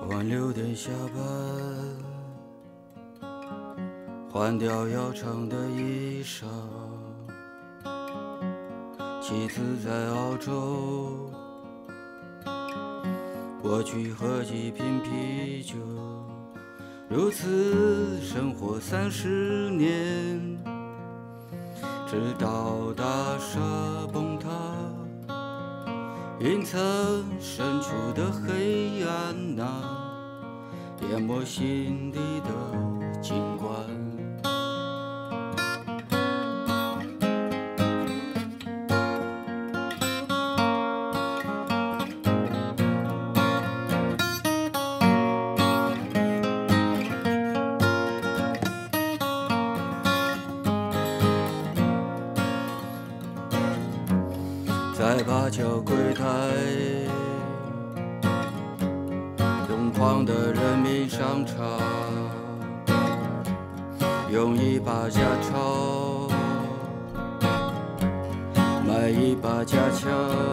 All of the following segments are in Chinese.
晚6点下班，换掉要长的衣裳。妻子在澳洲，我去喝几瓶啤酒。如此生活30年，直到大厦崩塌，云层深处的黑暗淹没心底的景观。在八角柜台，疯狂的人民商场，用一把假钞买一把假枪，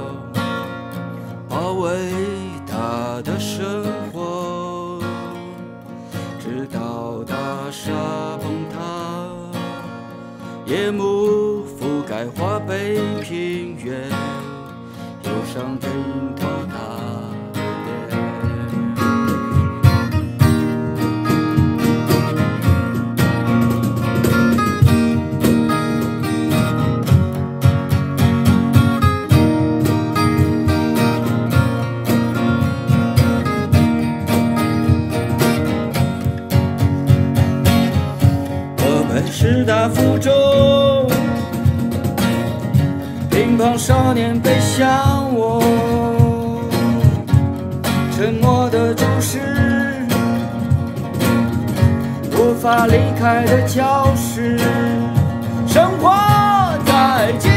保卫他的生活，直到大厦崩塌，夜幕覆盖华北平原，忧伤镜头打脸。河北师大附中，乒乓少年背向我，沉默的注视，无法离开的教室，生活在。